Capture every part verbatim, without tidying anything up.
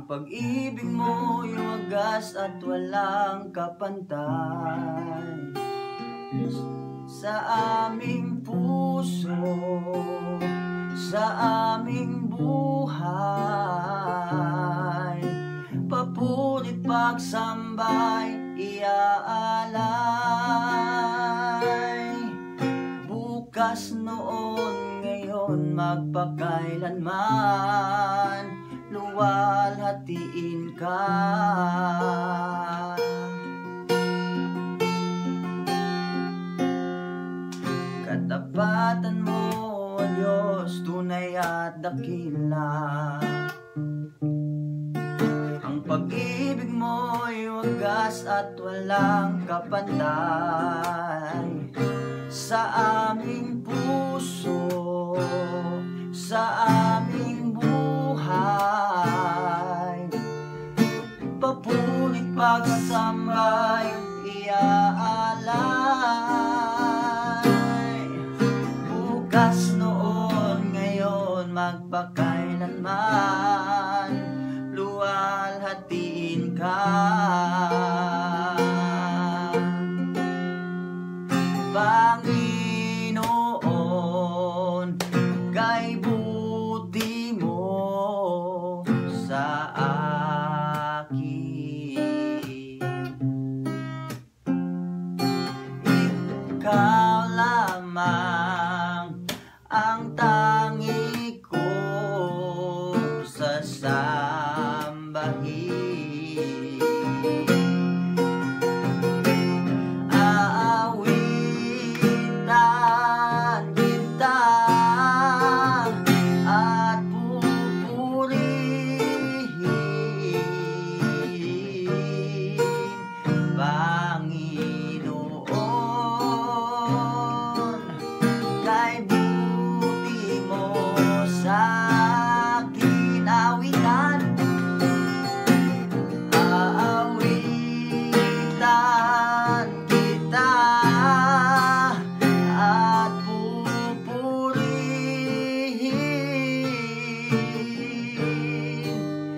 Ang pag-ibig mo'y wagas at walang kapantay sa aming puso, sa aming buhay. Papurit pagsambay, iaalay. Bukas, noon, ngayon, magpakailanman, luwalhatiin ka. Katapatan mo, O Diyos, tunay at dakila. Ang pag-ibig mo'y wagas at walang kapantay sa aming puso, sa aming buhay. Papurit pagsambay, iaalay. Bukas, noon, ngayon, magpakailanman, luwalhatiin ka. Panginoon, kay buti mo sa akin. Ikaw lamang ang tangi kong sasambahin. Aawitan kita at pupurihin, Panginoon, kay buti mo sa akin. Awitan, aawitan kita at pupurihin,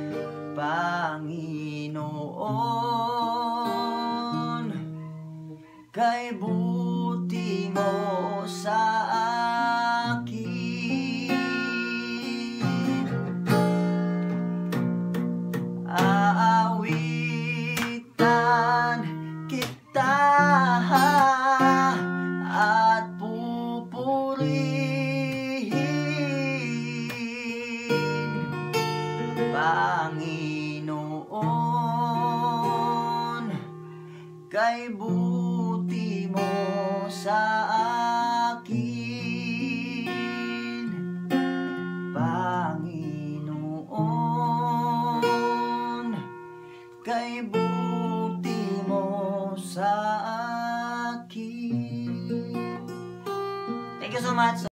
Panginoon, kay buti mo sa akin. Aawitan kita at pupurihin, Panginoon, kay buti mo sa akin. Panginoon, kay buti mo sa akin. Thank you so much.